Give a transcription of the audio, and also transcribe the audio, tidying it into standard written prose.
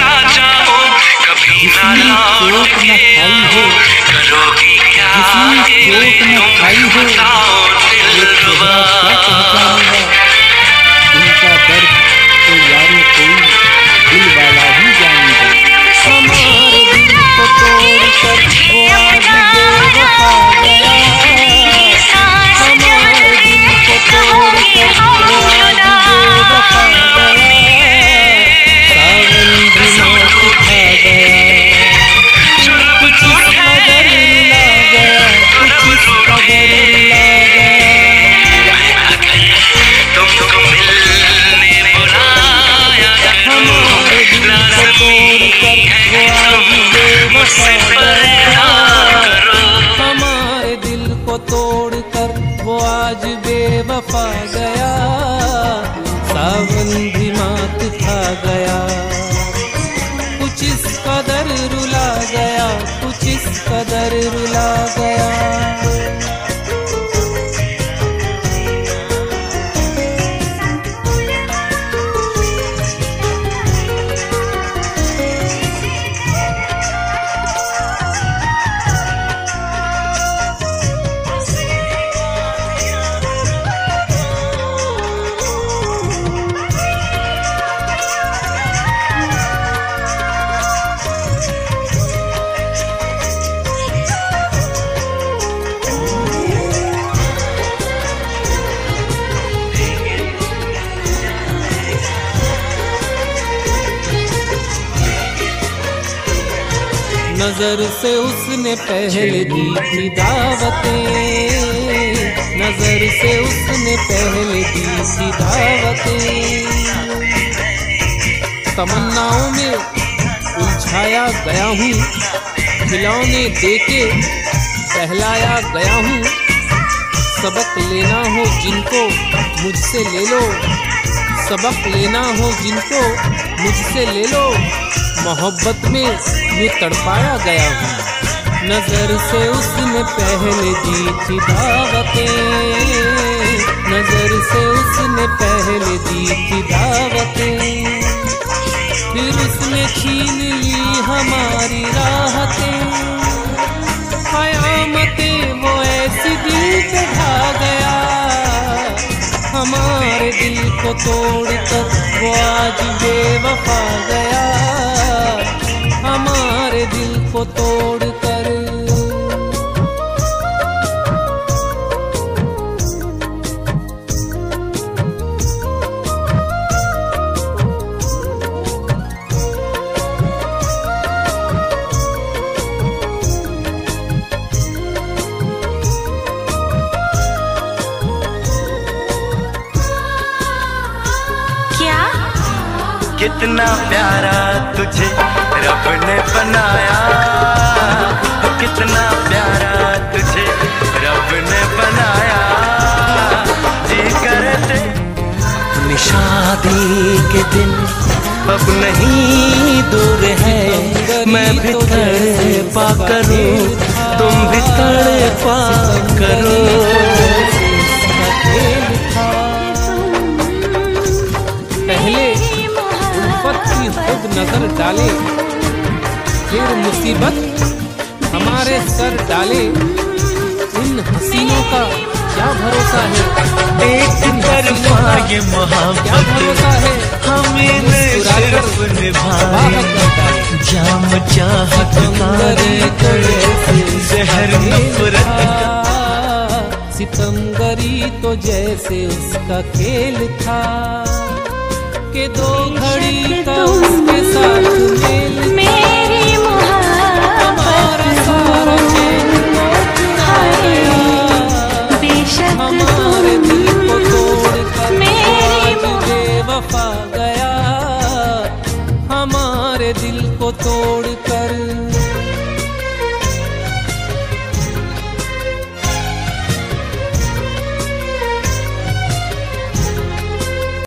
सा चाहो कभी ना लौट के आओ, करोगी क्या ये तुम बताओ दिलरुबा। इनका दर्द तो यारों कोई दिल वाला ही जानेगा। हमारे दिल को तोड़ कर वो आज बेवफा गया, हमारे दिल को तोड़ कर वो आज बेवफा गया। सावन भी मौत खा गया, कुछ इस कदर रुला गया, कुछ इस कदर रुला गया। तुमको मिलने बुलाया हमारे दिल को तोड़ कर वो आज बेवफा गया, हमारे दिल को तोड़ कर वो आज बेवफा गया। सावन भी मात खा गया, कुछ इस कदर रुला गया, कुछ इस कदर रुला गया। नजर से उसने पहले दी थी दावतें, नजर से उसने पहले दी थी दावतें। तमन्नाओं में उलझाया गया हूँ, खिलौने देके बहलाया गया हूँ। सबक लेना हो जिनको मुझसे ले लो, सबक लेना हो जिनको मुझसे ले लो। मोहब्बत में यूँ तड़पाया गया हूँ। नजर से उसने पहले दी थी दावतें, नजर से उसने पहले दी थी दावतें। फिर उसने छीन ली हमारी राहतें, कयामतें वो ऐसी दिल पे ढा गया। हमारे दिल को तोड़ कर वो आज बेवफा गया, हमारे दिल को तोड़ कर। कितना प्यारा तुझे रब ने बनाया, कितना प्यारा तुझे रब ने बनाया। जी करते शादी के दिन अब नहीं दूर है, मैं भी तड़पा करूं तुम भी तड़पा करो। पहले की खुद नजर डाले, फिर मुसीबत हमारे सर डाले। इन हसीनों का क्या भरोसा है, एक तरफा ये मोहब्बत भरोसा है हमें सिर्फ निभाए। जाम चाहत जहर नफरत का, सितमगरी तो जैसे उसका खेल था कि दो घड़ी का उसके साथ मेल। मेरी हमारा सारा चैन चुरा गया, बेशक हमारे दिल को तोड़ कर बेवफा गया, हमारे दिल को तोड़ कर।